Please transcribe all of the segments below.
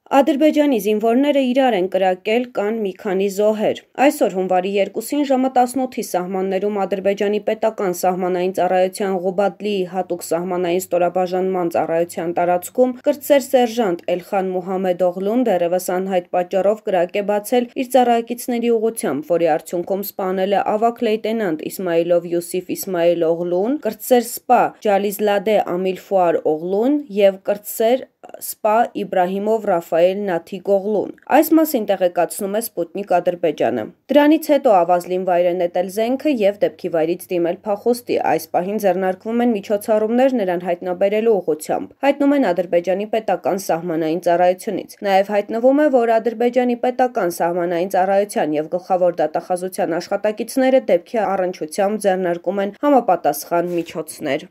Ադրբեջանի զինվորները իրար են կրակել կան մի քանի զոհեր։ Այսօր հունվարի 2-ին ժամը 18-ի սահմաններում Ադրբեջանի պետական սահմանային ծառայության Ղուբադլիի հատուկ սահմանային ստորաբաժանման ծառայության տարածքում կրտսեր սերժանտ Էլխան Մուհամեդօղլուն դեռևս անհայտ պատճառով կրակ է բացել իր ծառայակիցների ուղղությամբ, որի արդյունքում սպանել է ավագ լեյտենանտ Իսմայիլով Յուսիֆ Իսմայիլօղլուն, կրտսեր սպա Ջալիզլադե Ամիլֆուար Օղլուն և կրտսեր սպա Իբրահիմով Ռաֆայել Նաթիգօղլուն։ Այս մասին տեղեկացնում է Սպուտնիկ Ադրբեջանը։ Դրանից հետո Ավազլին վայր է նետել զենքը և դեպքի վայրից դիմել փախուստի։ Այս պահին ձեռնարկվում են միջոցառումներ նրան հայտնաբերելու ուղղությամբ, հայտնում են Ադրբեջանի պետական սահմանային ծառայությունից։ Նաև հայտնվում է, որ Ադրբեջանի պետական սահմանային ծառայության և գլխավոր դատախազության աշխատակիցները դեպքի առնչությամբ ձեռնարկում են համապատասխան միջոցներ։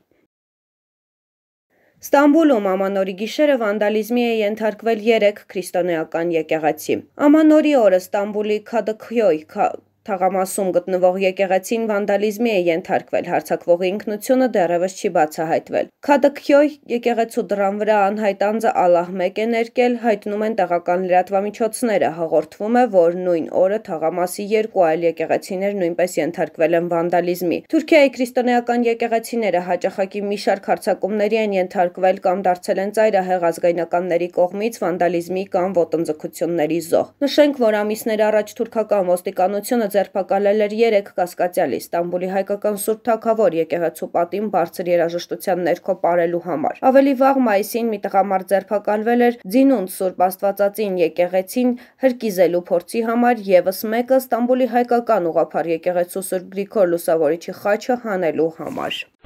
Ստամբուլում Ամանորի գիշերը վանդալիզմի է ենթարկվել 3 քրիստոնեական եկեղեցի։ Ամանորի օրը Ստամբուլի Քադաքյոյ թաղամասում գտնվող եկեղեցին վանդալիզմի է ենթարկվել, հարձակվողի ինքնությունը դեռևս չի բացահայտվել։ Քադաքյոյ եկեղեցու դռան վրա անհայտ անձը Ալլահ մեկ է ներկել, հայտնում են տեղական լրատվամիջոցները։ Հաղորդվում է, որ նույն օրը թաղամասի 2 այլ եկեղեցիներ նույնպես ենթարկվել են վանդալիզմի։ Թուրքիայի քրիստոնեական եկեղեցիները հաճախակի մի շարք հարձակումների են ենթարկվել կամ դարձել են ծայրահեղ ազգայնականների կողմից վանդալիզմի կամ ոտնձգությունների զոհ։ Նշենք, որ ամիսներ առաջ թուրքական ոստիկանությունը ձերբակալել էր 3 կասկածյալի Ստամբուլի հայկական Սուրբ Թագավոր եկեղեցու պատին բարձր երաժշտության ներքո պարելու համար։ Ավելի վաղ մայիսին մի տղամարդ ձերբակալվել էր Ձինունդ Սուրբ Աստվածածին եկեղեցին հրկիզելու փորձի համար, ևս մեկը Ստամբուլի հայկական ուղղափառ եկեղեցու Սուրբ Գրիգոր Լուսավորիչի խաչը հանելու համար։